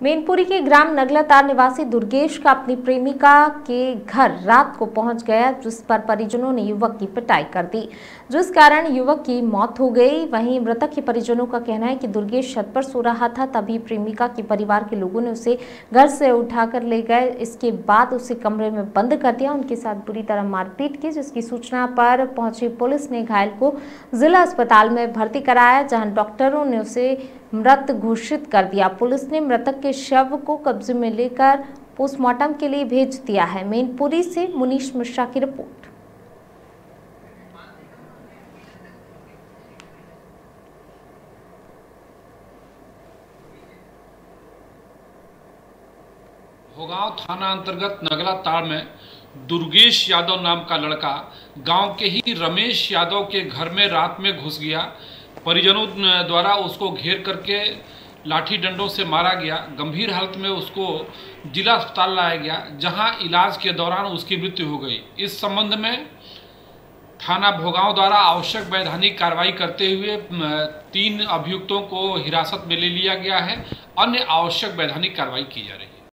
मैनपुरी के ग्राम नगलातार निवासी दुर्गेश का अपनी प्रेमिका के घर रात को पहुंच गया, जिस पर परिजनों ने युवक की पिटाई कर दी, जिस कारण युवक की मौत हो गई। वहीं मृतक के परिजनों का कहना है कि दुर्गेश छत पर सो रहा था, तभी प्रेमिका के परिवार के लोगों ने उसे घर से उठाकर ले गए। इसके बाद उसे कमरे में बंद कर दिया, उनके साथ बुरी तरह मारपीट की, जिसकी सूचना पर पहुंची पुलिस ने घायल को जिला अस्पताल में भर्ती कराया, जहां डॉक्टरों ने उसे मृत घोषित कर दिया। पुलिस ने मृतक के शव को कब्जे में लेकर पोस्टमार्टम के लिए भेज दिया है। मैनपुरी से मुनीश मिश्रा की रिपोर्ट। भोगांव थाना अंतर्गत नगलातार में दुर्गेश यादव नाम का लड़का गांव के ही रमेश यादव के घर में रात में घुस गया। परिजनों द्वारा उसको घेर करके लाठी डंडों से मारा गया। गंभीर हालत में उसको जिला अस्पताल लाया गया, जहां इलाज के दौरान उसकी मृत्यु हो गई। इस संबंध में थाना भोगांव द्वारा आवश्यक वैधानिक कार्रवाई करते हुए 3 अभियुक्तों को हिरासत में ले लिया गया है। अन्य आवश्यक वैधानिक कार्रवाई की जा रही है।